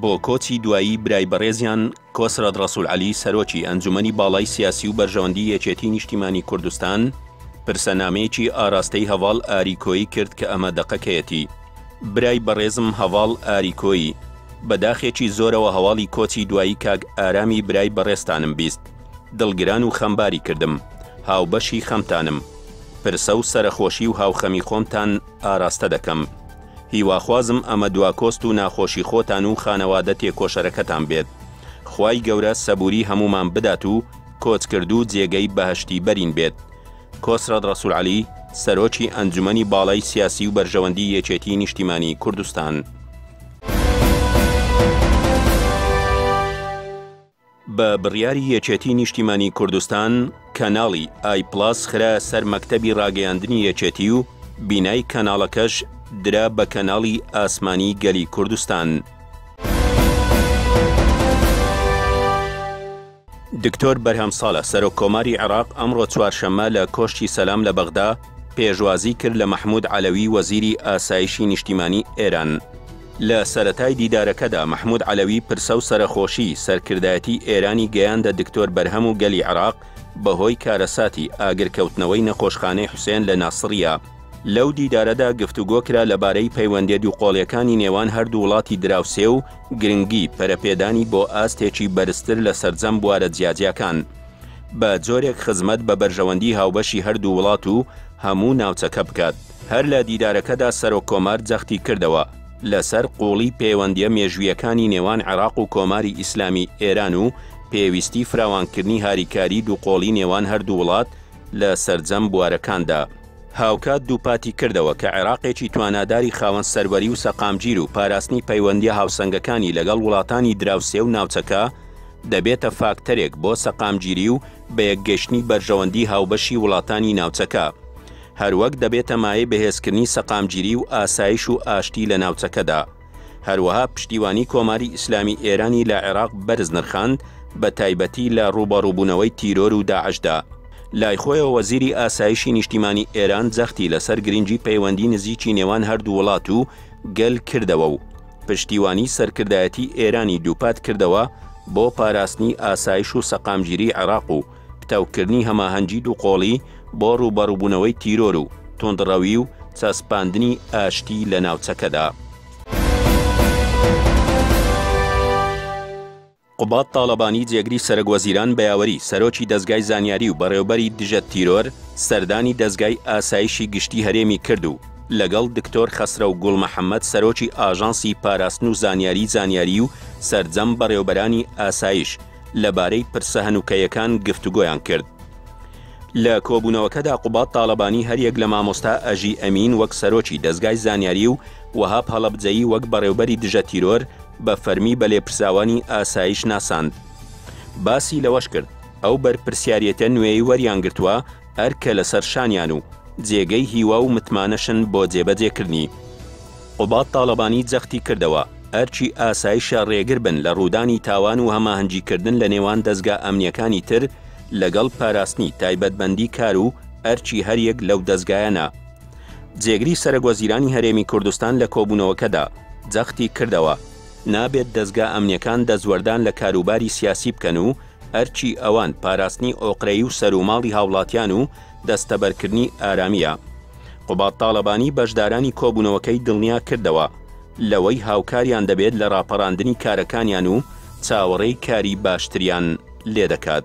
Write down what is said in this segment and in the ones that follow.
بۆ کۆچی دوایی برای بەڕێزیان کۆسرەد ڕەسوول عەلی سەرۆکی ئەنجومەنی باڵای سیاسی و بەرژەوەندی یەکێتی نیشتیمانی کوردستان پرسەنامەیەکی ئاراستەی هەواڵ ئاریکۆیی کرد کە ئەمە دەقەکەیەتی. برای بەڕێزم هەواڵ ئاریکۆیی، بەداخێکی زۆرەوە هەواڵی کۆچی دوایی کاک ئارامی برای بەڕێستانم بیست. دڵگران و خەمباری کردم، هاوبەشی خەمتانم، پرسە و سەرخۆشی و هاوخەمی خۆمتان ئاراستە دەکەم. هیواخوازم ئەمە دواکۆست و ناخۆشی خۆتان و خانەوادە تێکۆشەرەکەتان بێت. خوای گەورە سەبووری هەمومان بدات و کۆچکرد و جێگەی بەهشتی بەرین بێت. کۆسرەد ڕەسوول عەلی سەرۆکی ئەنجومەنی باڵای سیاسی و بەرژەوەندی یەکێتی نیشتیمانی کوردستان. بە بڕیاری یەکێتی نیشتیمانی کوردستان کەناڵی ئای پلاس خرا سەر مەکتەبی ڕاگەیاندنی یەکێتی و بینای کەناڵەکەش درا بە کەناڵی ئاسمانی گەلی کوردستان. دکتۆر بەرهەم ساڵە سەرۆک کۆماری عێراق ئەمڕۆ چوارشەممە لە کۆشتی سەلام لە بەغدا پێشوازی کرد لە مەحموود عەلەوی وەزیری ئاسایشی نیشتیمانی ئێران. لە سەرەتای دیدارەکەدا مەحموود عەلەوی پرسە و سەرخۆشی سەرکردایەتی ئێرانی گەیاندە دکتۆر بەرهەم و گەلی عێراق بەهۆی کارەساتی ئاگرکەوتنەوەی نەخۆشخانەی حوسێن لە ناسڕیە. لەو دیدارەدا گفتوگۆ کرا لەبارەی پەیوەندیە دووقۆڵیەکانی نێوان هەردوو وڵاتی دراوسێ و گرنگی پەرەپێدانی بۆ ئاستێکی بەرزتر لە سەرجەم بوارە جیاجیەکان بە جۆرێک خزمەت بە بەرژەوەندی هاوبەشی هەردوو وڵات و هەموو ناوچەکە بکات. هەر لە دیدارەکەدا سەرۆک کۆمار جەختی کردەوە لەسەر قوڵی پەیوەندیە مێژوویەکانی نێوان عێراق و کۆماری ئیسلامی ئێران و پێویستی فراوانکردنی هاریکاری دووقۆڵی نێوان هەردوو وڵات لە سەرجەم بوارەکاندا. هاوکات دووپاتی کردەوە کە عێراقێکی تواناداری خاوەن سەروەری و سەقامگیر و پاراستنی پەیوەندیە هاوسەنگەکانی لەگەڵ وڵاتانی دراوسێ و ناوچەکە دەبێتە فاکتەرێک بۆ سەقامگیری و بە یەکگەشتنی بەرژەوەندی هاوبەشی وڵاتانی ناوچەکە. هەروەک دەبێتە مایە بەهێزکردنی سەقامگیری و ئاسایش و ئاشتی لە ناوچەکەدا. هەروەها پشتیوانی کۆماری ئیسلامی ئێرانی لە عێراق بەرز نرخاند بە تایبەتی لە ڕوبەڕووبوونەوەی تیرۆر و داعشدا. لای خۆیەوە وەزیری ئاسایشی نیشتیمانی ئێران جەختی لەسەر گرنگی پەیوەندی نزیکی نێوان هەردوو وڵات و گەل کردەوە و پشتیوانی سەرکردایەتی ئێرانی دووپات کردەوە بۆ پاراستنی ئاسایش و سەقامگیری عێراق و پتەوکردنی هەماهەنگی دووقۆڵی بۆ ڕوبەڕووبوونەوەی تیرۆر و تۆندڕەوی و چەسپاندنی ئاشتی لە ناوچەکەدا. قوبات تاڵەبانی جێگری سەرۆکوەزیران بەیاوەری سەرۆکی دەزگای زانیاری و بەڕێوەبەری دژە تیرۆر سەردانی دەزگای ئاسایشی گشتی هەرێمی کرد و لەگەڵ دکتۆر خەسرە و گوڵ مەحەممەد سەرۆکی ئاژانسی پاراستن و زانیاری و سەرجەم بەڕێوەبەرانی ئاسایش لەبارەی پرسە هەنووکەیەکان گفتوگۆیان کرد. لە کۆبوونەوەکەدا قوبات تاڵەبانی هەریەک لە مامۆستا ئەژی ئەمین وەک سەرۆکی دەزگای زانیاری و وەهاب هەڵەبجەیی وەک بەڕێوەبەری دژە تیرۆر بە فەرمی بە لێپرساوانی ئاسایش ناساند. باسی لەوەش کرد ئەو بەرپرسیارەتە نوێی وەریان گرتووە ئەرکە لەسەر شانیان و جێگەی هیوا و متمانەشن بۆ جێبەجێکردنی. قوبات تاڵەبانی جەختی کردەوە ئەرچی ئاسایشە ڕێگر بن لە ڕوودانی تاوان و هەماهەنگیکردن لە نێوان دەزگا ئەمنیەکانی تر لەگەڵ پاراستنی تایبەتبەندی کار و ئەرچی هەریەک لەو دەزگایەنە. جێگری سەرۆکوەزیرانی هەرێمی کوردستان لە کۆبوونەوەکەدا جەختی کردەوە نابێت دەزگا ئەمنیەکان دەزوەردان لە کاروباری سیاسی بکەن و ئەرچی ئەوان پاراستنی ئۆقرەی و سەروماڵی هاوڵاتیان و دەستەبەرکردنی ئارامیە. قوبات تاڵەبانی بەشدارانی کۆبوونەوەکەی دڵنیا کردەوە لەوەی هاوکاریان دەبێت لە ڕاپەڕاندنی کارەکانیان و چاوەڕێی کاری باشتریان لێ دەکات.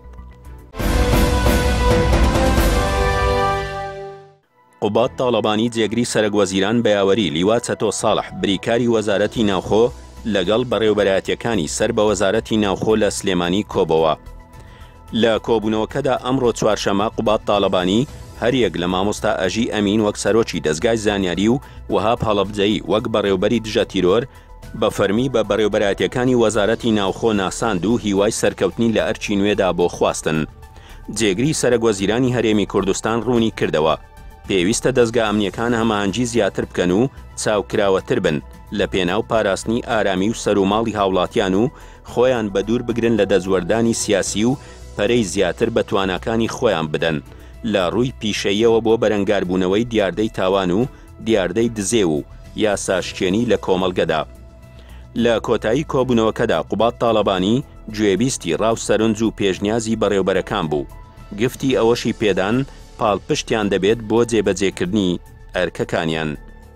قوبات تاڵەبانی جێگری سەرۆکوەزیران بەیاوەری لیوا چەتۆ ساڵح بریکاری وەزارەتی ناوخۆ لەگەڵ بەڕێوەبەرایەتیەکانی سەر بە وەزارەتی ناوخۆ لە سلێمانی کۆبەوە. لە کۆبوونەوەکەدا ئەمڕۆ چوارشەممە قوبات تاڵەبانی هەریەک لە مامۆستا ئەژی ئەمین وەک سەرۆکی دەزگای زانیاری و وەهاب هەڵەبجەیی وەک بەڕێوەبەری دژە تیرۆر بە فەرمی بە بەڕێوەبەرایەتیەکانی وەزارەتی ناوخۆ ناساند و هیوای سەرکەوتنی لە ئەرچی نوێدا بۆ خواستن. جێگری سەرۆکوەزیرانی هەرێمی کوردستان ڕوونی کردەوە پێویستە دەزگا ئەمنیەکان هەماهەنگی زیاتر بکەن و چاوکراوەتر بن لە پێناو پاراستنی ئارامی و سەروماڵی هاوڵاتیان و خۆیان بە دوور بگرن لە دەزوەردانی سیاسی و پەرەی زیاتر بە تواناکانی خۆیان بدەن لە ڕووی پیشەیەوە بۆ بەرەنگاربوونەوەی دیاردەی تاوان و دیاردەی دزێ و یاساشکێنی لە کۆمەڵگەدا. لە کۆتایی کۆبوونەوەکەدا قوبات تاڵەبانی گوێبیستی ڕاوسەرنج و پێشنیازی بەڕێوەبەرەکان بوو، گفتی ئەوەشی پێدان پاڵپشتیان دەبێت بۆ جێبەجێکردنی ئەرکەکانیان.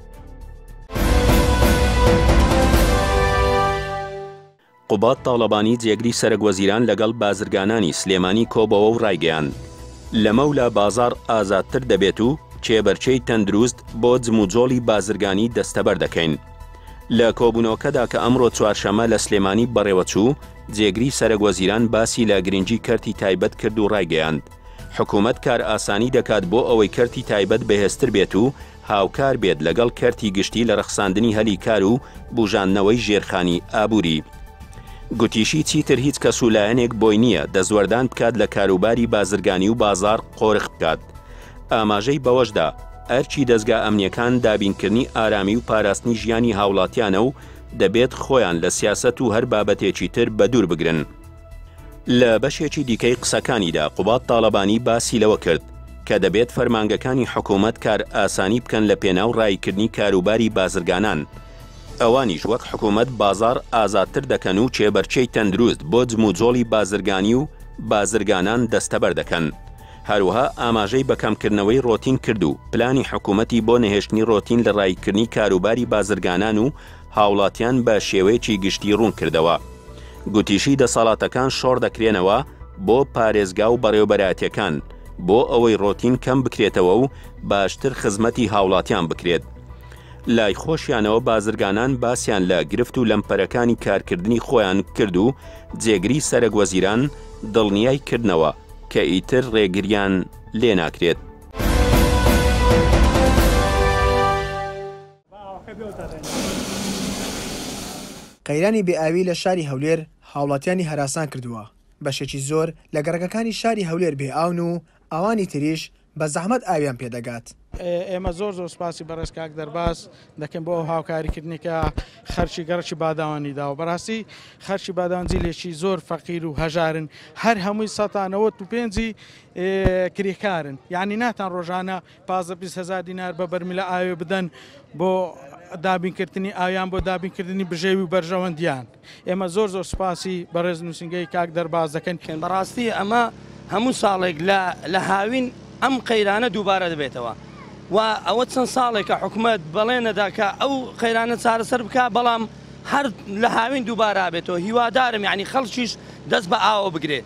قوبات تاڵەبانی جێگری سەرۆکوەزیران لەگەڵ بازرگانانی سلێمانی کۆبەوە و ڕایگەیاند لەمەولا بازار ئازادتر دەبێت و کێبەرچەی تەندروست بۆ جموجۆڵی بازرگانی دەستەبەر دەکەین. لە کۆبوونەوەکەدا کە ئەمڕۆ چوارشەمە لە سلێمانی بەڕێوەچوو، جێگری سەرۆکوەزیران باسی لە گرنگی کەرتی تایبەت کرد و ڕایگەیاند حکوومەت کار ئاسانی دەکات بۆ ئەوەی کەرتی تایبەت بەهێزتر بێت و هاوکار بێت لەگەڵ کەرتی گشتی لە ڕەخساندنی هەلی کار و بوژاندنەوەی ژێرخانی ئابووری. گوتیشی چیتر هیچ کەسولایەنێک بۆی نییە دەزوەردان بکات لە کاروباری بازرگانی و بازار قۆرخ بکات. ئاماژەی بەوەشدا ئەرچی دەستگا ئەمنیەکان دابینکردنی ئارامی و پاراستنی ژیانی هاوڵاتیانە و دەبێت خۆیان لە سیاسەت و هەر بابەتێکی تر بەدوور بگرن. لە بەشێکی دیکەی قسەکانیدا قوبات تاڵەبانی باسی لەوە کرد کە دەبێت فەرمانگەکانی حکوومەت کار ئاسانی بکەن لە پێناو ڕایکردنی کاروباری بازرگانان. ئەوانیش وەک حکوومەت بازار ئازادتر دەکەن و کێبەرچەی تەندروست بۆ جموجۆڵی بازرگانی و بازرگانان دەستەبەر دەکەن. هەروەها ئاماژەی بەکەمکردنەوەی ڕۆتین کرد و پلانی حکوومەتی بۆ نەهێشتنی ڕۆتین لە ڕایکردنی کاروباری بازرگانان و هاوڵاتیان بە شێوەیەکی گشتی ڕوون کردەوە. گوتیشی دەسەڵاتەکان شۆڕ دەکرێنەوە بۆ پارێزگا و بەڕێوەبەراتیەکان بۆ ئەوەی ڕۆتین کەم بکرێتەوە و باشتر خزمەتی هاوڵاتیان بکرێت. لای خۆشیانەوە بازرگانان باسییان لە گرفت و لەمپەرەکانی کارکردنی خۆیان کرد و جێگری سەرۆکوەزیران دڵنیای کردنەوە کە ئیتر ڕێگریان لێ ناکرێت. قەیرانی بێئاوی لە شاری هەولێر هاوڵاتیانی هەراسان کردووە. بەشێکی زۆر لە گەڕەکەکانی شاری هەولێر بێئاون و ئەوانی تریش بە زەحمەت ئاویان پێدەگات. ئێمە زۆر سوپاسی بەڕێز کاک دەرباز دەکەم بۆ هاوکاریکردنێکە خەرچی گەڕکی باداوانیدا و بەڕاستی خەرچی باداوانجی لێکی زۆر فەقیر و هەژارن هەر هەمووی 195 کرێکارن یعنی ناتان ڕۆژانە 15,000 دینار بە بەرمیلە ئاوێ بدەن بۆ دابینکردنی ئاویان بۆ دابینکردنی بژێوی و بەرژەوەندیان. ئێمە زۆر سوپاسی بەڕێز نووسنگەی کاک دەرباز دەکەن. بەڕاستی ئەمە هەموو ساڵێک لە هاوین ئەم قەیرانە دووبارە دەبێتەوە و ئەوە چەند ساڵێکە حکوومەت بەڵێنەدا کە ئەو قەیرانە چارەسەر بکە بەڵام هەر لە هاوین دووبارە بێتەوە. هیوادارم یعنی خەڵکیش دەست بە ئاوە بگرێت.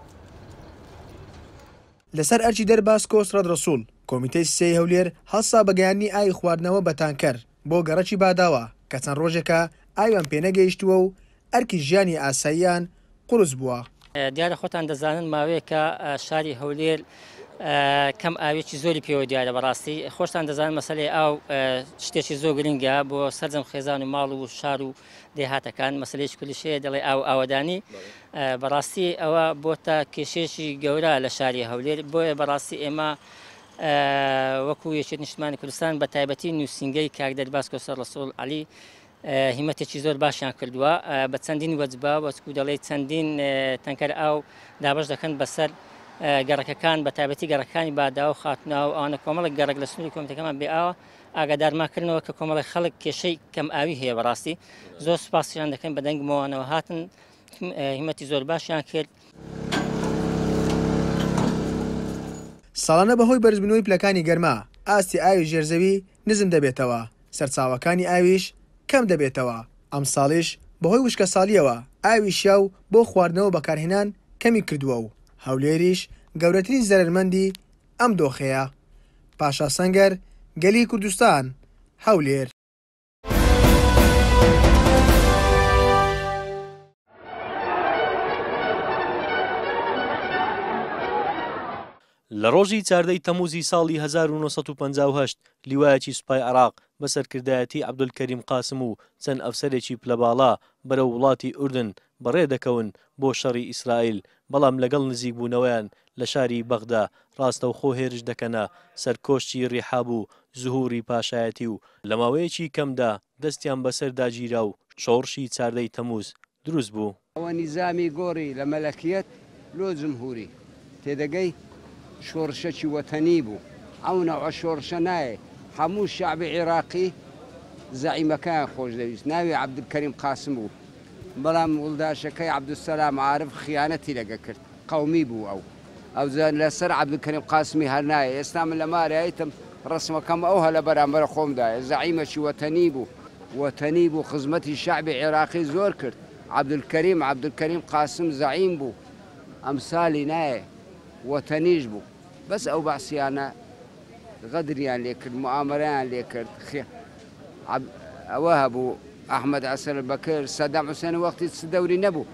لەسەر ئەرچی دەرباز کۆسرەد ڕەسوول کۆمیتەی سێی هەولێر هەڵسا بەگەیاندنی ئاوی خواردنەوە بە تانکەر بۆ گەڕەکی باداوە کە چەند ڕۆژێکە ئاویان پێنەگەیشتووە و ئەرکی ژیانی ئاساییان قورس بووە. دیارە خۆتان دەزانن ماوەیەکە شاری هەولێر کەم ئاوێکی زۆری پێوە دیارە بەڕاستی خۆشتان دەزانن مەسەلەی ئاو شتێکی زۆر گرنگە بۆ سەرجەم خێزان و ماڵ و شار و دێهاتەکان مەسلەیەکی کولیشەیە دەڵێ ئاوەدانی بەڕاستی ئەوە بۆتە کێشێکی گەورە لە شاری هەولێر بۆیە بەڕاستی ئێمە وەکو یەکێت نیشتمانی کوردستان بە تایبەتی نووسنگەی کاک دەرباز کۆسەر ڕەسوول عەلی هیمەتێکی زۆر باشیان کردووە بە چەندین وەجبە وەچکو دەڵێ چەندین تەنکەر ئاو دابش دەکەن بەسەر گەڕەکەکان بە تایبەتی گەڕەکانی بادا و خاتناو ئەوانە کۆمەڵک گەڕک لە سنووری کۆمیتەکەمان بێ ئاوە ئاگادارماکردنەوە کە کۆمەڵی خەڵک کێشەی کەم ئاوی هەیە بەڕاستی زۆر سوپاسیان دەکەن بە دەنگمەوەنەوە هاتن هیمەتی زۆر باشیان کرد. ساڵانە بەهۆی بەرزبوونەوەی پلەکانی گەرما ئاستی ئاوی ژێرزەوی نزم دەبێتەوە سەرچاوەکانی ئاویش کەم دەبێتەوە. ئەم ساڵیش بەهۆی وشکە ساڵیەوە ئاوی شیاو بۆ خواردنەوە بەکارهێنان کەمی کردووە و هەولێریش گەورەترین زەرمەندی ئەم دۆخەیە. پاشا سەنگەر گەلی کوردستان هەولێر. لە ڕۆژی چاردەی تەموزی ساڵی 1958 لیوایەکی سوپای عێراق بەسەرکردایەتی عەبدولکەریم قاسم و چەند ئەفسەرێکی پلەباڵا بەرەو وڵاتی ئوردن بەڕێدەکەون بۆ شەڕی ئیسرائیل بەڵام لەگەڵ نزیک بوونەوەیان لە شاری بەغدا ڕاستەوخۆ هێرش دەکەنە سەرکۆشتی ڕیحاب و زوهوری پاشایەتی و لە ماوەیەکی کەمدا دەستیان بەسەرداگیرا و شۆڕشی چاردەی تەموز دروست بوو. ئەوە نیزامی گۆڕی لە مەلەکیەت لۆ جمهوری تێدەگەی شۆڕشەکی وەتەنی بوو ئەو نەوە شۆڕشە نایە هەموو شعبی عێراقی زعیمەکان خۆش دەویست ناوی عەبدولکەریم قاسم بوو بەڵام وڵداشەکەی عەبدولسەلام عارف خیانەتی لەگە کرد قەومی بوو ئەو لەسەر عەبدولکەریم قاسمی هەر نایە ئێستا من لە مارایتم ڕسمەکەم ئەو هە لە بەرامبەر خۆمدایە زعیمەکی وەتەنی بوو خزمەتی شعبی عێراقی زۆر کرد عەبدولکەریم قاسم زعیم بوو ئەمسالی نایە وەتەنیش بوو بەس ئەو باسییانە غەدریان لێ کرد موامەرەیان لێ کرد ئەوە هەبوو ئەحمەد عەسەر بەکر سەدام حوسێن وەختی دەوری نەبوو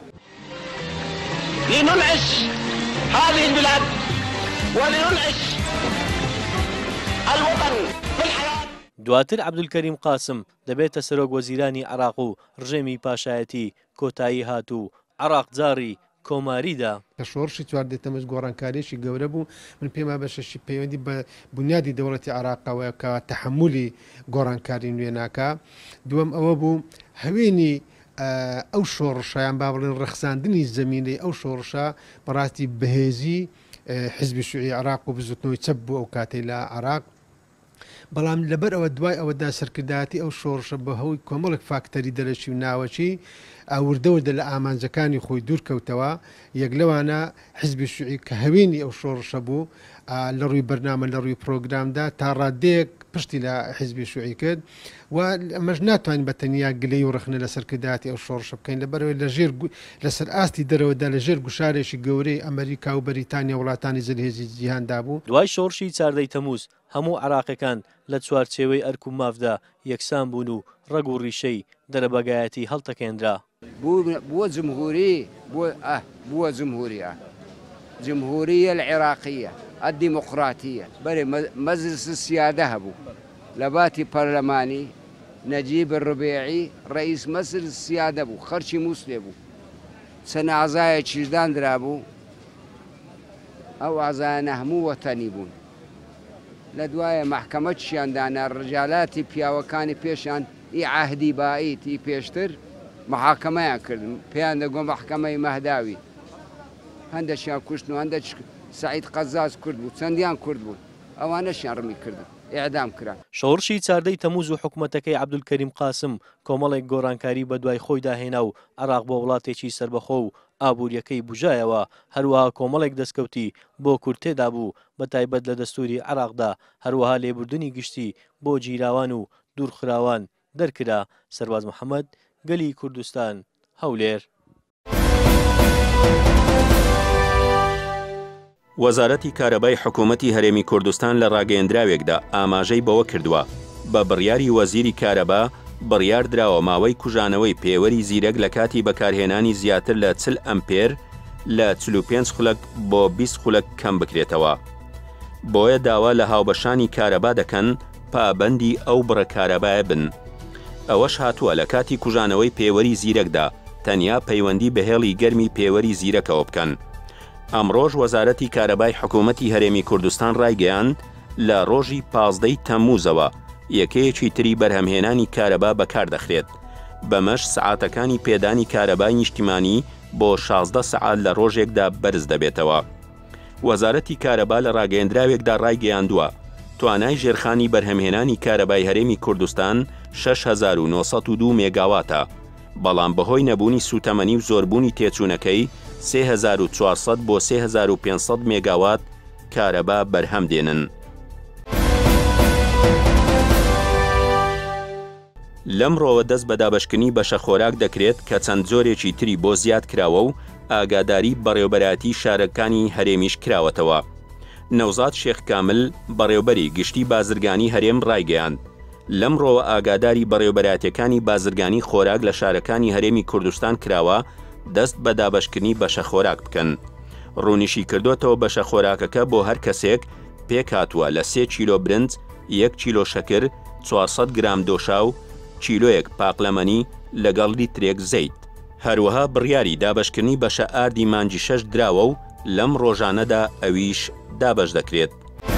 لننعش هذه البلاد ولننعش الوطن بالحياة. دواتر عەبدولکەریم قاسم دەبێتە سەرۆک وەزیرانی عێراق و ڕژێمی پاشایەتی کۆتایی هاتوو عێراق جاری کۆماریدا کە شۆڕشی چواردەی تەمەش گۆڕانکاریشی گەورە بوو من پێما بەشەشی پەیوەندی بە بنیادی دەوڵەتی عێراقەوە کە تەحملی گۆڕانکاری نوێ ناکا دووەم ئەوە بوو هەوێنی ئەو شۆڕشایان با بڵێن ڕەخساندنی زەمینەی ئەو شۆڕشە بەڕاستی بەهێزی حیزبی شوعی عێراق و بزوتنەوەی چەپ بوو ئەو کاتەی لە عێراق بەڵام لەبەر ئەوە دوای ئەوەدا سەرکردایەتی ئەو شۆڕشە بەهۆی کۆمەڵێک فاکتەری دەرەشی و ناوەچی ئاوردەوردە لە ئامانجەکانی خۆی دوورکەوتەوە یەک لەوانە حیزبی شوعی کە هەوێنی ئەو شۆڕشە بوو لە ڕووی بەرنامە لە ڕووی پرۆگرامدا تا ڕادەیەک پشتی لە حیزبی شوعی کرد و ئەمەش ناتوانین بە تەنیا گلەی و ڕخنە لە سەرکردایەتی ئەو شۆڕشە بکەین لەبەرەوەی لەسەر ئاستی دەرەوەدا لە ژێر گوشارێکی گەورەی ئەمریکا و بەریتانیا وڵاتانی زلهێزی جیهاندا بوو دوای شۆڕشی چاردەی تەمووز هەموو عێراقیەکان لە چوارچێوەی ئەرک و مافدا یەکسان بوون و ڕەگ و ڕیشەی دەرەبەگایەتی هەڵتەکێنرا بووە جمهوریە جمهورية العراقية الديمقراطية بري مجلس السيادة هبو لباتي برلماني نجيب الربيعي رئيس مجلس السيادة بو خرشي مسلبو سنة عزايا تشجدان درابو أو عزايا نهمو وطنيبون لدوايا محكمة شاندانا الرجالاتي بياوكاني بيشان إي عهدي بايتي بيشتر محاكمة يكردن بيان دقو محكمة مهداوي هەندێکیان کوشتن و هەندێک سعید قەزاز کورد بوو چەندیان کورد بوون ئەوانەشیان ڕمی کردن ئیعدام کرا شۆڕشی چاردەی تەمووز و حکوومەتەکەی عەبدولکەریم قاسم کۆمەڵێک گۆڕانکاری بە دوای خۆی داهێنا و عێراق بۆ وڵاتێکی سربەخۆ و ئابوووریەکەی بژایەوە هەروەها کۆمەڵێک دەستکەوتی بۆ کورد تێدا بوو بە تایبەت لە دەستوری عێراقدا هەروەها لێبوردنی گشتی بۆ جیراوان و دوورخراوان دەرکرا. سەرباز محەممەد، گەلی کوردستان، هەولێر. وەزارەتی کارەبای حکوومەتی هەرێمی کوردستان لە ڕاگەیەندراوێکدا ئاماژەی بەوە کردووە بە بڕیاری وەزیری کارەبا بڕیار دراوە ماوەی کوژانەوەی پێوەری زیرەک لە کاتی بەکارهێنانی زیاتر لە 40 ئەمپێر لە 45 خولەک بۆ 20 خولەک کەم بکرێتەوە. بۆیە داوا لە هاوبەشانی کارەبا دەکەن پابەندی ئەو بڕە کارەبایە بن. ئەوەش هاتووە لە کاتی کوژانەوەی پێوەری زیرەکدا تەنیا پەیوەندی بە هێڵی گەرمی پێوەری زیرەکەوە بکەن. ئەمڕۆژ وەزارەتی کارەبای حکوومەتی هەرێمی کوردستان ڕایگەیاند لە ڕۆژی 15 تەمموزەوە یەکەیەکی تری بەرهەمهێنانی کارەبا بەکاردەخرێت. بەمەش سعاتەکانی پێدانی کارەبای نیشتیمانی بۆ 16 سعات لە ڕۆژێکدا بەرز دەبێتەوە. وەزارەتی کارەبا لە ڕاگەیەندراوێکدا ڕایگەیاندووە توانای ژێرخانی بەرهەمهێنانی کارەبای هەرێمی کوردستان 6902 مێگاواتە، بەڵام بەهۆی نەبوونی سوتەمەنی و زۆربوونی تێچوونەکەی 3400 بۆ 3500 مێگاوات کارەبا بەرهەم دێنن. لەمڕۆوە دەست بە دابەشکردنی بەشە خۆراک دەکرێت کە چەند جۆرێکی تری بۆ زیاد کراوە و ئاگاداری بەڕێوەبەراتی شارەکانی هەرێمیش کراوەتەوە. نەوزاد شێخ کامل بەڕێوەبەری گشتی بازرگانی هەرێم ڕایگەیاند لەمڕۆوە ئاگاداری بەڕێوەبەراتیەکانی بازرگانی خۆراک لە شارەکانی هەرێمی کوردستان کراوە دەست بە دابەشکردنی بەشە خۆراک بکەن. ڕوونیشی کردوتەوە بەشە خۆراکەکە بۆ هەر کەسێک پێک هاتووە لە 3 کیلۆ برنج، 1 کیلۆ شەکر، 400 گرام دۆشاو، کیلۆیەک پاقلەمەنی لەگەڵ لیترێک زەیت. هەروەها بڕیاری دابەشکردنی بەشە ئاردی مانجی 6 دراوە و لەم ڕۆژانەدا ئەویش دابەش دەکرێت.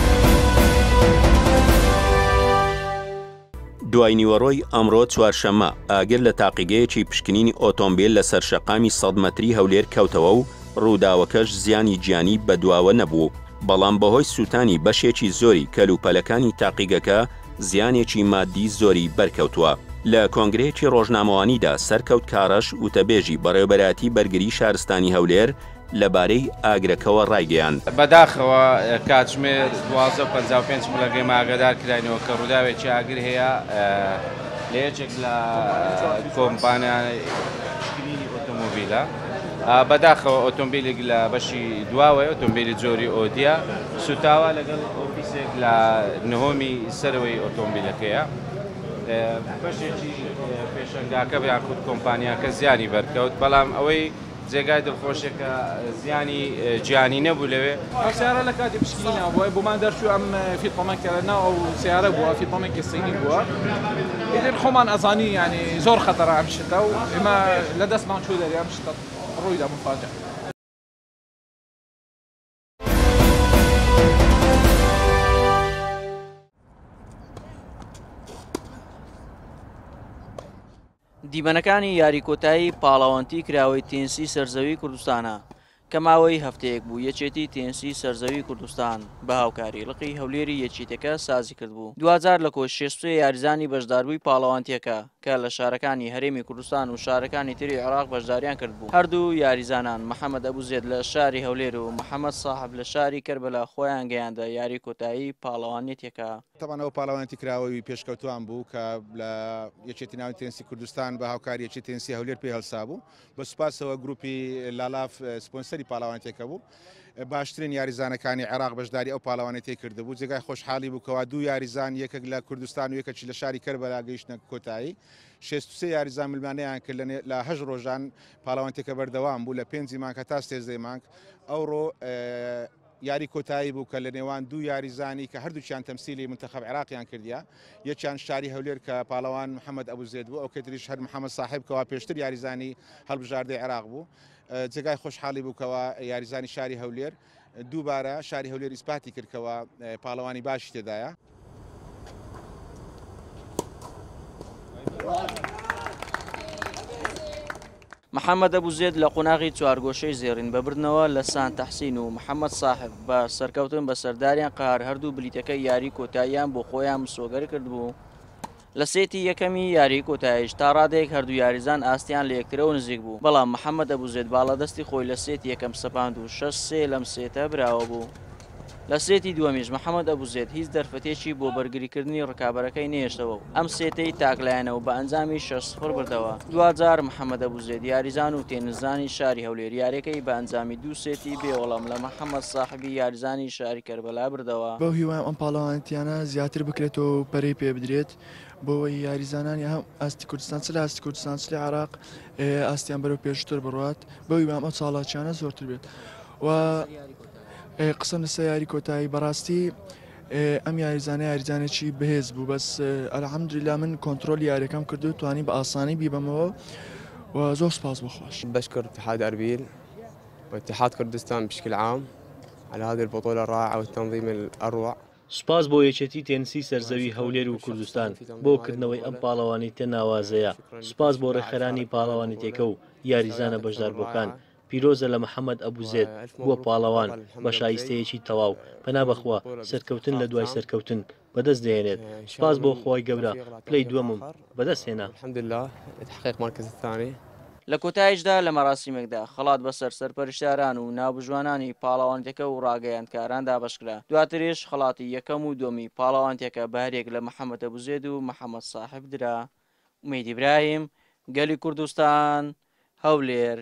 دوای نیوەڕۆی ئەمڕۆ چوارشەممە ئاگر لە تاقیگەیەکی پشکنینی ئۆتۆمبیل لە سەرشەقامی 100 مەتری هەولێر کەوتەوە و ڕووداوەکەش زیانی گیانی بەدواوە نەبوو، بەڵام بەهۆی سووتانی بەشێکی زۆری کەلوپەلەکانی تاقیگەکە زیانێکی مادی زۆری بەرکەوتووە. لە کۆنگرەیەکی ڕۆژنامەوانیدا سەرکەوت کارەش وتەبێژی بەڕێوەبەراتی بەرگری شارستانی هەولێر لەبارەی ئاگرەکەەوە ڕایگەیاند. بەداخەوە کاتژمێر 12:55 ملەگەی ماگەدار کراینەوە کە ڕووداوێکی ئاگر هەیە لە یەکێک لە کۆمپانیاکردنی ئۆتۆمۆبیلە. بەداخەوە ئۆتۆمبیلێک لە بەشی دواوەی ئۆتۆمبیلی جۆری ئۆدیا سوتاوە لەگەڵ ئۆفیسێک لە نهۆمی سەرەوەی ئۆتۆمبیلەکەیە. بەشێکی پێشەنگاکە یان خود کۆمپانیاکە زیانی بەرکەوت، بەڵام ئەوەی جێگای دڵخۆشێکە زیانی گیانی نەبوو لەوێ. ئەو سیارە لە کاتی پشکنینە بۆی بۆمان دەرچوو ئەم فیلمەکەرەنا ئەو سیارە بووە فیلمێکی سینی بووە. ئیدر خۆمان ئەزانی ینی زۆر خەتەرە ئەم شتە و ئێمە لە دەستمان چوو دەری ئەم شتە ڕوویدا مفاجە. دیبەنەکانی یاریکۆتایی پاڵاوانتی کراوەی تێنسی سەرزەوی کوردستانە کە ماوەی هەفتەیەک بوو یەکێتی تێنسی سەرزەوی کوردستان بە هاوکاری لقی هەولێری یەکیتەکە سازی کرد بوو. 2000 لە کۆشێسپێ یاریزانی بەشداربووی پاڵاوانتیەکە کە لە شارەکانی هەرێمی کوردستان و شارەکانی تری عێراق بەشداریان کرد بوو. هەردوو یاریزانان محەممەد ئەبوزێد لە شاری هەولێر و محەممەد ساحب لە شاری کەربەلا خۆیان گەیاندە یاریکۆتایی پاڵاوانێتێکە. تەوانەوە پاڵاوانتی کراوەی پێشکەوتوان بوو کە لە یەکێتی ناوی تێنسی کوردستان بە هاوکاری یەکی تێنسی هەولێر پێ هەڵسا بوو. بە سوپاسەوە گروپی لالاف سپۆنسەری پاڵاوانتێکە بوو. باشترین یاریزانەکانی عێراق بەشداری ئەو پاڵاوانێتی کردبوو. جێگای خۆشحاڵی بووکەوە دوو یاریزان یەکێک لە کوردستان و یەکێکی لە شاری کەربەلا گەیشتنە کۆتایی. 63 یاریزان ملمانەیان کرد لە 8 ڕۆژان پاڵاوانتێکە بەردەوام بوو لە 5 مانگ هەتا 13 مانگ. ئەوڕۆ یاری کۆتایی بوو کە لە نێوان دوو یاریزانی کە هەردووچیان تەمسیلی منتەخەب عێراقیان کردیا، یەکیان شاری هەولێر کە پاڵەوان محەممەد ئەبوزێد بوو، ئەو کەتریش هەر محەممەد ساحب کەوا پێشتر یاریزانی هەڵبژاردەی عێراق بوو. جێگای خۆشحاڵی بووکەوە یاریزانی شاری هەولێر دووبارە شاری هەولێر ئیسپاتی کردکەوە پاڵەوانی باشی تێدایە. محەممەد ئەبوزێد لە قۆناغی چوارگۆشەی زێڕین بەبردنەوە لە سان تەحسین و محەممەد ساحب بە سەرکەوتن بە سەرداریان قار هەردوو بلیتەکە یاری کۆتاییان بۆ خۆیان مسۆگەر کرد بوو. لە سێتی یەکەمی یاری کۆتاییش تا ڕادێک هەردوو یاریزان ئاستیان لە یەکترەوە نزیک بوو، بەڵام محەممەد ئەبوزێد باڵەدەستی خۆی لە سێتی یەکەم سەپاند و 6-3 لەم سێتە براوە بوو. لە سێتی دووەمیش محەممەد ئەبوزێد هیچ دەرفەتێکی بۆ بەرگریکردنی ڕکابەرەکەی نێشتەوە و ئەم سێتەی تاکلایەنەوە بە ئەنجامی 6-0 بردەوە. 2000 محەممەد ئەبوزێد یاریزان و تێنزانی شاری هەولێر یاریەکەی بە ئەنجامی دوو سێتی بێوەڵام لە محەممەد ساحبی یاریزانی شاری کەربەلا بردەوە. بەو هیوایم ئەم پاڵەوانتیانە زیاتر بکرێتەوە و پەرەی پێ بدرێت بۆەوەی یاریزانانی هەم ئاستی کوردستان چ لە ئاستی کوردستان چ لە عێراق ئاستیان بەرەو پێشتر بڕات بەو هیوایم ئەم ساڵاتیانە زۆرتر بێت. و قسم لەسەر یاری کۆتایی بەڕاستی ئەم یاریزانە یاریزانێکی بەهێز بوو، بەس ئەلحەمدولیلا من کۆنتترۆل یاریەکەم کردو و توانی بە ئاسانی بیبەمەوە و زۆر سپاس بخۆش. بشكر اتحاد أربيل واتحاد كردستان بشكل عام على هذه البطولة الرائعة والتنظيم الأروع. سوپاس بۆ یەکێتی تێنسی سەرزەوی هەولێر و کوردستان بۆ کردنەوەی ئەم پاڵەوانی تە ناوازەیە. سوپاس بۆ ڕێکخەرانی پاڵەوانێتێکە و یاریزانە بەشداربووەکان. پیرۆزە لە محەممەد ئەبوزێد بووە پاڵەوان بە شایستەیەکی تەواو پەنا بەخوا سەرکەوتن لە دوای سەرکەوتن بەدەست دێنێت. سپاس بۆ خۆی گەورە پلەی دووەمم بەدەست هێنا. الحمدلله تحقيق مركز الثاني. لە کۆتاییشدا لە مەراسیمێکدا خەڵات بەسەر سەرپەرشتیاران و ناوبژوانانی پاڵەوانتێکە و ڕاگەیاندکاران دابەشکرا. دواتریش خەڵاتی یەکەم و دومی پاڵەوانتێکە بەهرێک لە محەممەد ئەبوزێد و محەممەد ساحب درا. ئومێدی برایم گەلی کوردستان هەولێر.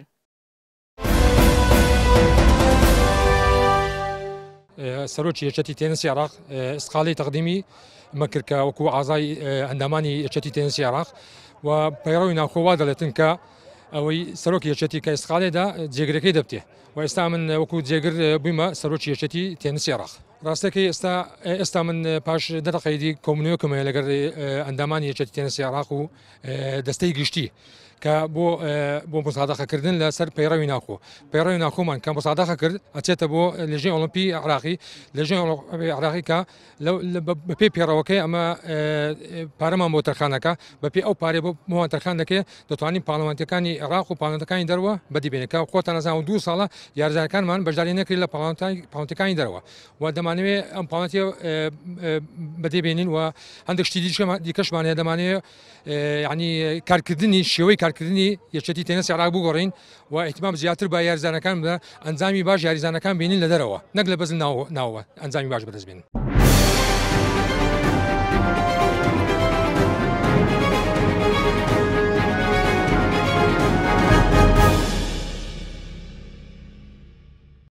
سەرۆکی یەکێتی تێنسی عێراق ئستقاڵی تەقدیمی مەکردکە وەکو ئازای ئەندامانی یەکێتی تێنسی عێراق و پەیڕەوی ناوخۆوا دەڵێتن کە ئەوەی سەرۆکی یەکێتی کە ئستقالێدا جێگرەکەی دەبتێ و ئێستا من وەکو جێگر بوویمە سەرۆکی یەکێتی تێنسی عێراق. ڕاستەکەی ئێستا من پاش دەقەیدی کۆمنیۆکمە لەگەر ئەندامانی یەکێتی تێنسی عێراق و دەستەی گشتی کە بۆ مسادەقەکردن لەسەر پەیڕەوی ناخۆ پەیڕەوی ناخۆمان کە مسادەقە کرد ئەچێتە بۆ لێژێ ئۆلمپی عراقی لێژێ عراقی کە بەپێ پێڕەوەکەی ئەمە پارەمان بۆ تەرخانەکە بەپێ ئەو پارێ بۆ موان تەرخان دەکێت دەتوانین پاڵەوانتەکانی عراق و پاڵەوانتەکانی دەروە بەدیبێنێکە خۆتان نەزان و 2 ساڵە یاریزانەکانمان بەشداری نەکرێت لە پاڵەوانتەکانی دەرەوە و دەمانوێت ئەم پاڵەتی بەدیبێنین و هەندێک شتی دیکەشمانەیە دەمانەیە ینی کارکردنی شێوەی کارکردنی یەکێتی تێنسی عراق بگۆڕین و احتمام زیاتر با یاریزانەکان بدە ئەنجامی باش یاریزانەکان بینین لە دەرەوە نەک لە بەزل ناوە ئەنجامی باش بەدەست بێنن.